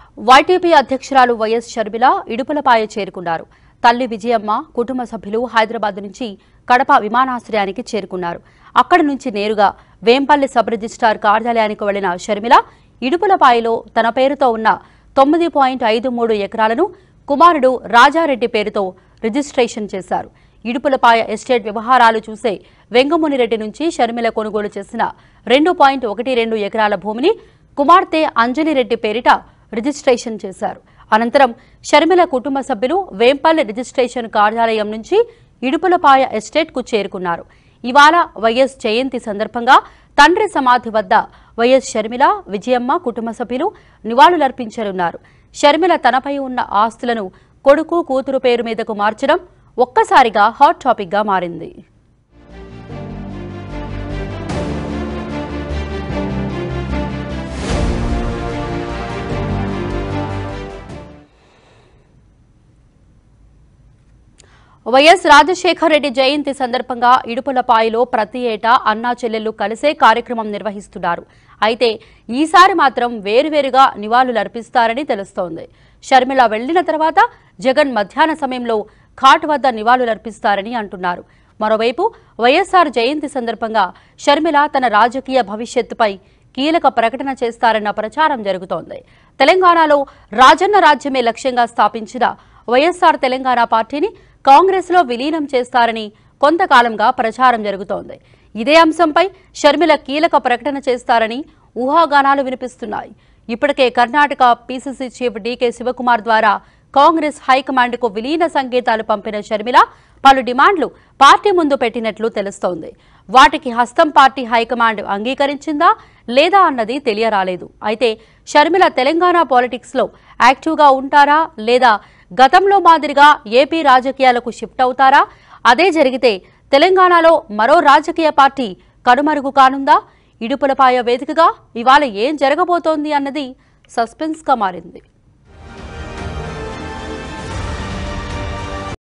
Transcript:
YTP అధ్యక్షురాలు YS Sharmila Idupulapaya చేరుకున్నారు. తల్లి విజయమ్మ కుటుంబ సభ్యులు హైదరాబాద్ నుంచి కడప విమానాశ్రయానికి చేరుకున్నారు. అక్కడి నుంచి నేరుగా వేంపల్లి సబ్ రిజిస్ట్రార్ కార్యాలయానికి వెళ్లిన షర్మిల ఇడుపులపాయలో తన పేరుతో ఉన్న 9.53 ఎకరాలను కుమారుడు రాజారెడ్డి పేరుతో రిజిస్ట్రేషన్ చేశారు. ఇడుపులపాయ ఎస్టేట్ వ్యవహారాలు చూసే వెంగమునిరెడ్డి నుంచి షర్మిల కొనుగోలు చేసిన 2.12 ఎకరాల భూమిని కుమార్తె అంజలిరెడ్డి పేరిట రిజిస్ట్రేషన్ చేశారు. అనంతరం షర్మిల కుటుంబ సభ్యులు వేంపల్లి రిజిస్ట్రేషన్ కార్యాలయం నుంచి ఇడుపులపాయ ఎస్టేట్ కు చేరుకున్నారు. ఇవాళ వైఎస్ జయంతి సందర్భంగా తండ్రి సమాధి వద్ద వైఎస్ షర్మిల, విజయమ్మ కుటుంబ సభ్యులు నివాళులర్పించనున్నారు. షర్మిల తనపై ఉన్న ఆస్తులను కొడుకు, కూతురు పేరు మీదకు మార్చడం ఒక్కసారిగా హాట్ టాపిక్ గా మారింది. వైఎస్ రాజశేఖర్ రెడ్డి జయంతి సందర్భంగా ఇడుపులపాయలో ప్రతి ఏటా అన్నా చెల్లెళ్లు కలిసే కార్యక్రమం నిర్వహిస్తున్నారు. అయితే ఈసారి మాత్రం వేరువేరుగా నివాళులర్పిస్తారని తెలుస్తోంది. షర్మిల వెళ్లిన తర్వాత జగన్ మధ్యాహ్న సమయంలో ఘాట్ వద్ద నివాళులర్పిస్తారని అంటున్నారు. మరోవైపు వైఎస్ఆర్ జయంతి సందర్భంగా షర్మిల తన రాజకీయ భవిష్యత్తుపై కీలక ప్రకటన చేస్తారన్న ప్రచారం జరుగుతోంది. తెలంగాణలో రాజన్న రాజ్యమే లక్ష్యంగా స్థాపించిన వైఎస్ఆర్ తెలంగాణ పార్టీని కాంగ్రెస్ లో విలీనం చేస్తారని కొంతకాలంగా ప్రచారం జరుగుతోంది. ఇదే అంశంపై షర్మిల కీలక ప్రకటన చేస్తారని ఊహాగానాలు వినిపిస్తున్నాయి. ఇప్పటికే Karnataka PCC chief DK Shivakumar ద్వారా కాంగ్రెస్ హైకమాండ్కు విలీన సంకేతాలు పంపిన షర్మిల పలు డిమాండ్లు పార్టీ ముందు పెట్టినట్లు తెలుస్తోంది. వాటికి హస్తం పార్టీ హైకమాండ్ అంగీకరించిందా లేదా అన్నది తెలియరాలేదు. అయితే షర్మిల తెలంగాణ పాలిటిక్స్ లో యాక్టివ్గా ఉంటారా లేదా గతంలో మాదిరిగా ఏపీ రాజకీయాలకు షిఫ్ట్ అవుతారా? అదే జరిగితే తెలంగాణలో మరో రాజకీయ పార్టీ కనుమరుగు కానుందా? ఇడుపులపాయ వేదికగా ఇవాళ ఏం జరగబోతోంది అన్నది సస్పెన్స్ గా మారింది.